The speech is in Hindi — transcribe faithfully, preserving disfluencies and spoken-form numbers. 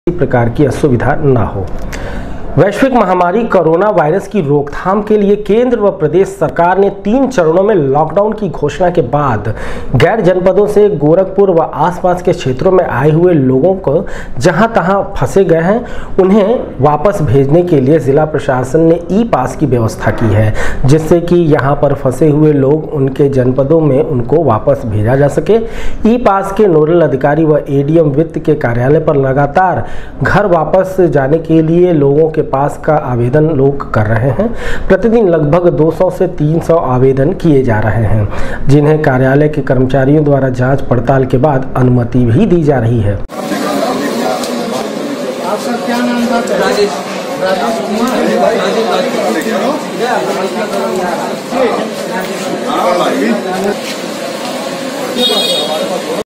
किसी प्रकार की असुविधा न हो। वैश्विक महामारी कोरोना वायरस की रोकथाम के लिए केंद्र व प्रदेश सरकार ने तीन चरणों में लॉकडाउन की घोषणा के बाद गैर जनपदों से गोरखपुर व आसपास के क्षेत्रों में आए हुए लोगों को जहां तहां फंसे गए हैं उन्हें वापस भेजने के लिए जिला प्रशासन ने ई पास की व्यवस्था की है, जिससे कि यहां पर फंसे हुए लोग उनके जनपदों में उनको वापस भेजा जा सके। ई पास के नोडल अधिकारी व एडीएम वित्त के कार्यालय पर लगातार घर वापस जाने के लिए लोगों के पास का आवेदन लोग कर रहे हैं। प्रतिदिन लगभग दो सौ से तीन सौ आवेदन किए जा रहे हैं, जिन्हें कार्यालय के कर्मचारियों द्वारा जांच पड़ताल के बाद अनुमति भी दी जा रही है। आपका क्या नाम था? राजेश राजेश कुमार। राजेश